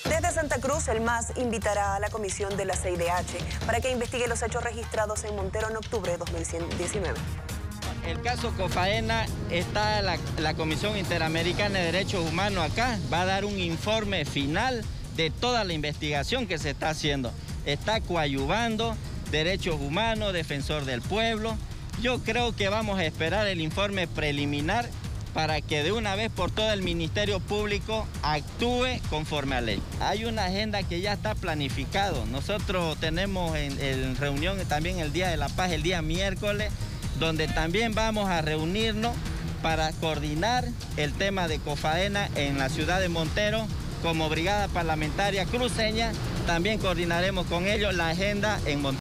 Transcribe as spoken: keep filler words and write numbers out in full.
Desde Santa Cruz, el M A S invitará a la comisión de la C I D H para que investigue los hechos registrados en Montero en octubre de dos mil diecinueve. El caso Cofaena, está la, la Comisión Interamericana de Derechos Humanos acá, va a dar un informe final de toda la investigación que se está haciendo. Está coadyuvando derechos humanos, defensor del pueblo. Yo creo que vamos a esperar el informe preliminar para que de una vez por todas el Ministerio Público actúe conforme a ley. Hay una agenda que ya está planificado. Nosotros tenemos en, en reunión también el Día de la Paz, el día miércoles, donde también vamos a reunirnos para coordinar el tema de Cofaena en la ciudad de Montero. Como brigada parlamentaria cruceña, también coordinaremos con ellos la agenda en Montero.